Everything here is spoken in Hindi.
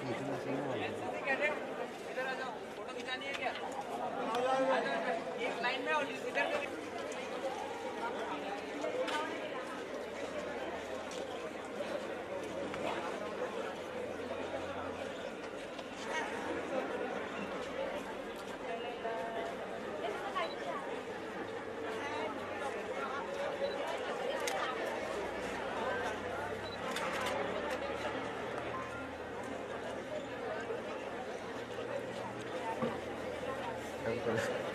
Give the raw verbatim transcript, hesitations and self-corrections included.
इतना सीन हो रहा है। इधर आ जाओ, फोटो खिंचानी है क्या? आ जाओ, एक लाइन में और इधर में। Thank you.